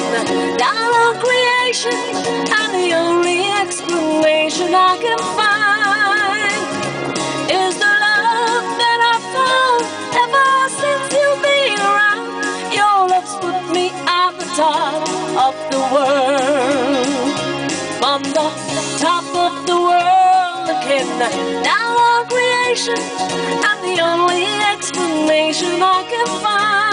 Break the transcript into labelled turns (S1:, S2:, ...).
S1: down on creation, and the only explanation I can find is the love that I found ever since you've been around. Your love's put me at the top of the world, from the top of the world, looking down on creation, and the only explanation I can find